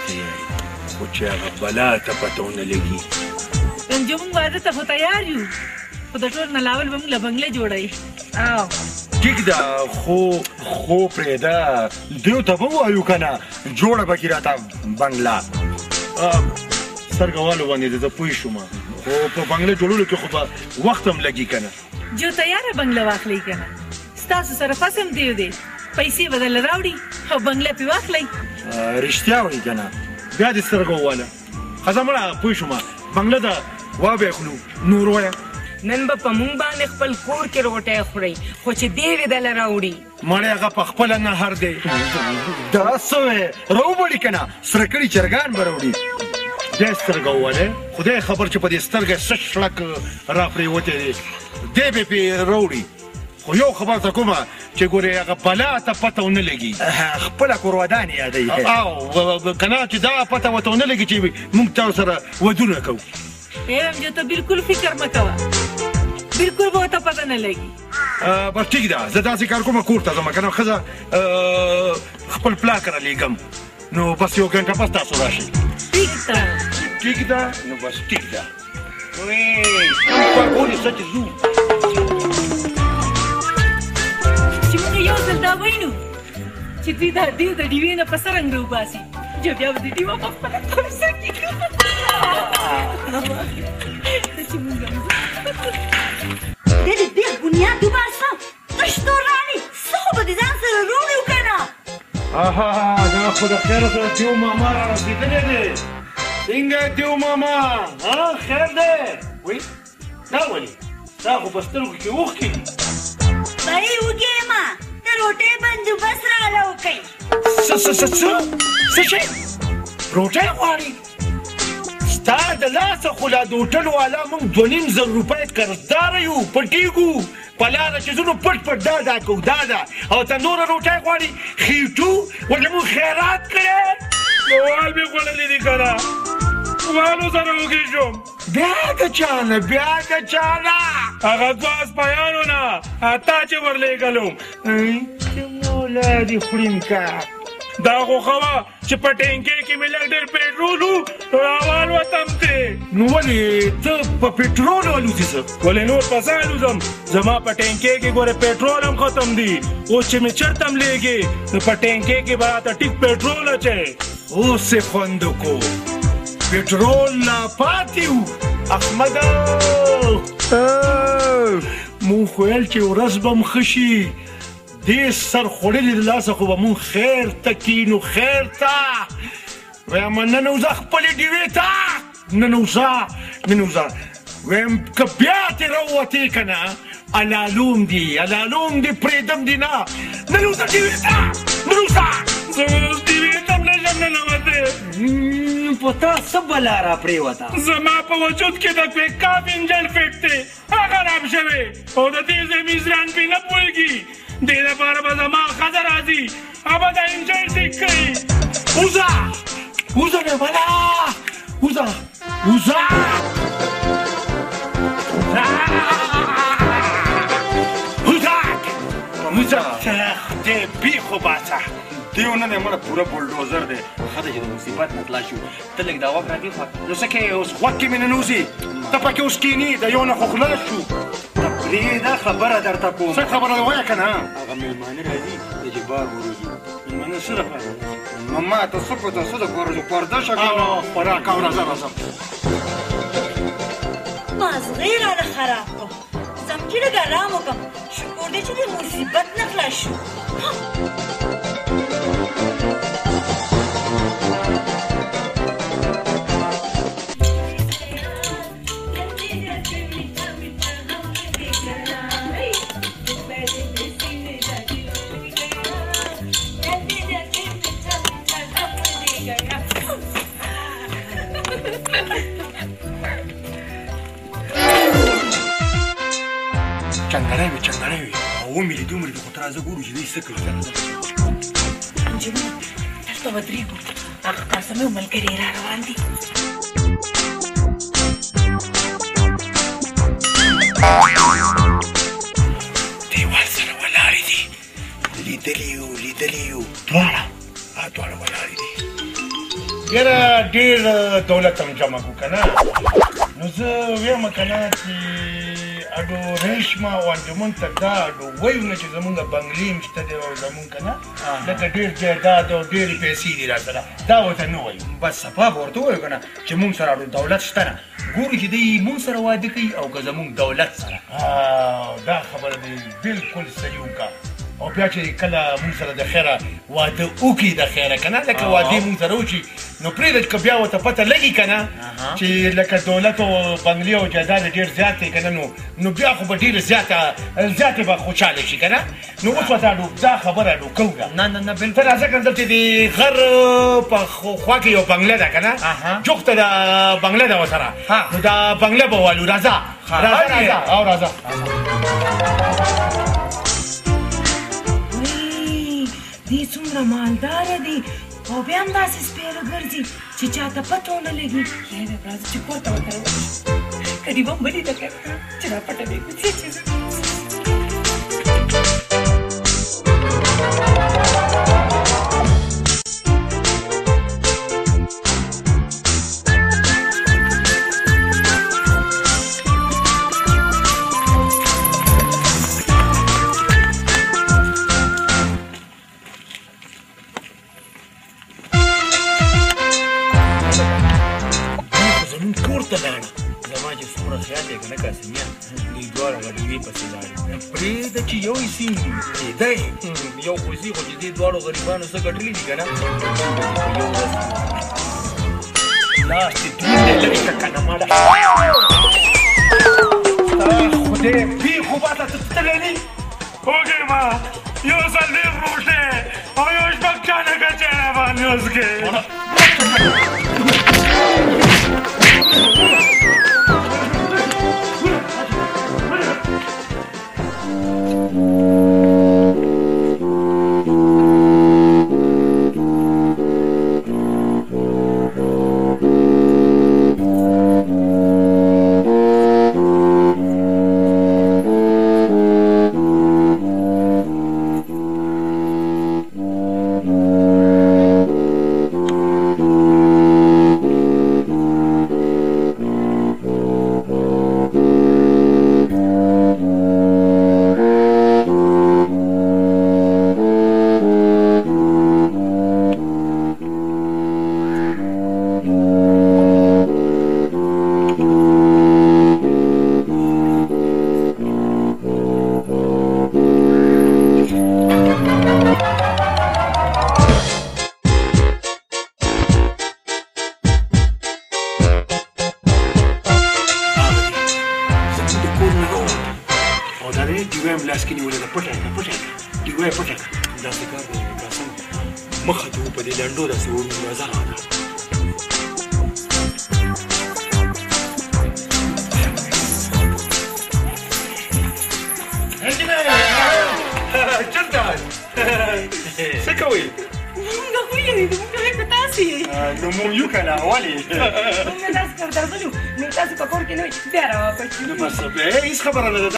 تیاری خو چې هغه بلا ته پته ونه لګي. رنجو موږ واده ته خو تیار یو، خو د ټول نه لاول به موږ له بنګله جوړوي. ټیک ده خو پرېږده دیو ته به ووایو که نه جوړه به کړي راته بنګله. سترګه والو باندې زه پوه شوم، خو په بنګله جوړولو کې خو به وخت هم لګي که نه. جو تیاره بنګله واخلئ که نه، ستاسو سره فسم دیو دی، پیسې به درله راوړي او بنګله پې واخلئ. رښتیا وایي که نه؟ بیا دې سترګه وواله. ښځه مړه پوه شوم، بنګله ده وابې خلو نور وایه. نن به په مونږ باندې خپل کور کې روټۍ خورئ، خو چې دی وې دله راوړي. مړی هغه په خپله نهر دی. دا څه وې راوبړي که نه سره کړي چرګان به راوړي. دی سترګه ووالې، خدای خبر چې په دې سترګه څه شړک را پرېوتی دی، دی به پې راوړي. خو یو خبر ته کومه چې ګورې هغه بلا ته پته ونه لګي. خپله کورودان یادوي که نه چې دا پته ورته ونه لګي چې موږ تاسو سره ودونه کوو. جو ته بالکل فکر مه کوه، بالکل به ورته پته نه لګي. بس ټیک ده، زه داسې کار کومه کور ته ځم که نه ښځه خپل پلار کره لیږم، نو بس یو ګنټه پس تاسو راشئ. ټیک ده نو بس ټیک ده. پاکونې څه چې ځو چې موږ یو ځل دا وینو چې دوی دا دیو د ډیوې نه په څرنګ راوباسي، جو بیا به د ډیوه په خپله کوڅه کې کړو. دې دې بنیاد وباسه تشتو رانی څه خو به دې ځان سره روړي که نه؟ دا خو د خیره سره دیو ماما را رسېدلی دی. څنګه دیو ماما خیر دی؟ وایي دا ولې دا خو په سترګو کې اوښکې دي. بهې وږې یم، د روټۍ بندوبست راله وکئ. څه شی روټۍ غواړي؟ ستا د لاسه خو لا د هوټل والا موږ 2,500 روپۍ قرضداره یو، پټېږو په لاره چې ځو نو پټ پټ دا کوو دا ده، او ته نوره روټۍ غواړي؟ خېټو ورته موږ خیرات کړی نو وال مې خوړلي دي که نه، والو سره وږې شوم. بیا د چا نه هغه دوه اسپایانو نه تا چې ورلېږلو چې مولا دې خوریم که دا خو ښه وه چې په ټینکۍ کې مې لږ ډېر پېټرول و راوالوتم دی. نو ولې ته په پېټرول الوځې څه؟ ولې نور په څه الوځم؟ زما په ټینکۍ کې ګورې پېټرول هم ختم دي، اوس چې مې چرته هم لیږې نو په ټینکۍ کې به راته ټیک پېټرول اچوې. اوس یې خوندکو پېټرول لا پاتې و. احمده مونږ خو ویل چې ورځ به م ښه شي، دې سر خوړلي د لاسه خو به مونږ خیر ته کینو، خیر ته وایم ننوځه خپلې ډیوې ته ننوځه وایم که بیا ترې راووتې که نه الالوم دي پرېږدم دي نه ننوځه ډیوې ته ننوځه. زه اوس ډیوې ته هم نشم ننوتی. په تا څه بلا را پرېوته؟ زما په وجود کې د کویکاف انجن فټ دی، هغه خراب شوی او د دې ځای میزران پرې نه پوهېږي. دې لپاره به زما ښځه راځي هغه به دا انجن ټیک کړي. وځه مې بلا وځه خدای بیخو باسه دیو نن یې مړه پوره بولډوزر دی. ښه ده چې د مصیبت نه خلاص شو. ته لږ دا وخت راکې خوا نو څه کوې اوس غوږ کې مې ننوځي، ته پکې اوس کښېنې د یو نه خو خلاص شو. ته پرېږده خبره درته کوم. څه خبره ده وایه که نه؟ هغه مېلمانه راځي د جبار وروځي. مېلمانه څه دپاره؟ ماما ته څه په څه دپاره ځو؟ پرده شه که نه خوراک او راځه مازغې راله خراب کړم، ځم چې لږ ارام وکړم. شکر دی چې د مصیبت نه خلاص شو. چنګړی وي او ومې لیدو مې لیدو خو ته راځه ګورو چې دوی څه کوي. نجونې دلته ودرېږو، هغه قاسم یو ملګري را روان دي. دیوال سره ولاړې دي، لیدلي یو دواړه ولاړې دي. یاره ډېر دولت هم جمع کړو که نه نو زه ویم که نه چې اډو ریشمه او انجمن ته دا اډو وایو نه چې زمونږ بنګلې هم شته دی او زمونږ که نه لکه ډېر جایداد او ډېرې پیسې دي را سره دا ورته نه وایو بس صفا به ورته ووایو که نه چې مونږ سره اډو دولت شته نه ګورو چې دی مونږ سره واده کوي او که زمونږ دولت سره دا خبره دی بلکل صحیح وکړه او بیا چې کله مونږ سره د خیره واده وکړي د خیره که نه لکه واده مونږ سره وشي نو پرېږده چې که بیا ورته پته لګي که نه چې لکه دولت او بنګلې او جایداد ډېر زیات دی که نه نو بیا خو به ډېره زیاتې به خوشحاله شي که نه نو اوس ورته دا خبره اډو کوو نه ته راځه که دلته د غر په خوا کې یو بنګله ده که نه جوخته د بنګله ده ورسره نو دا بنګله به والو راځه او راځه دی څومره مالداره دی او بیا هم داسې سپیره ګرځي چې چاته پته ونه لګي یاره راځه چې کور ته ورته ورشو قریبه هم بلې ده که چې را پټه دی زما چې څومره خیال دی که نه قاسمیا دوی دواړه به ډېوې پسې لاړې پرېږده چې یو یې سیم دی یو خوځي خو چې دې دواړو غریبانو څه ګټلي دي که نه یو ورځ لاس دې دروند دی لږ ښه که نه ماړه خدای پېښو باته ته تللی نی وګورې ما یو څلوېښت روټۍ او یو شپږ چانه کچۍ راباندې وڅکې مخه ته په دې لنډو داسې راځه چېرته څه کوئ مونږ خو یې مونږ په تاسې یې نو مونږ یو که نه ولې مونږ داسې کار درغلو نو تاسو په کور کې نه وئ بیا راواپس شو نو بس هېڅ خبره نه ده